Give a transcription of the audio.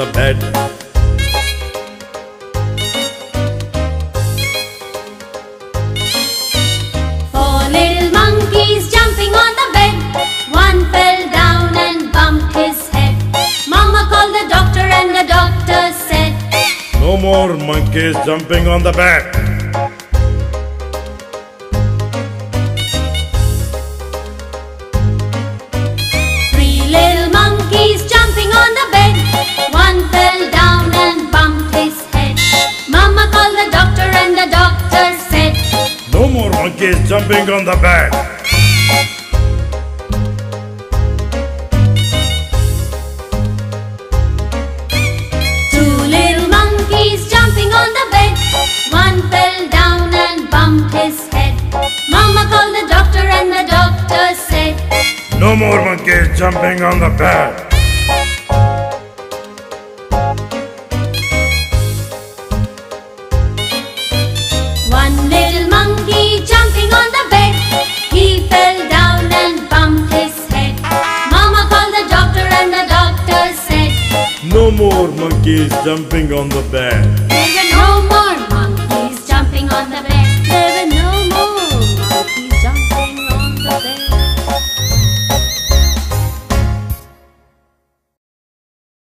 the bed. Four little monkeys jumping on the bed. One fell down and bumped his head. Mama called the doctor and the doctor said, No more monkeys jumping on the bed. Three little monkeys jumping on the bed. One fell down and bumped his head. Mama called the doctor and the doctor said, No more monkeys jumping on the bed. Two little monkeys jumping on the bed. One fell down and bumped his head. Mama called the doctor and the doctor said, No more monkeys jumping on the bed. One little monkey jumping on the bed. He fell down and bumped his head. Mama called the doctor and the doctor said, No more monkeys jumping on the bed. There were no more monkeys jumping on the bed.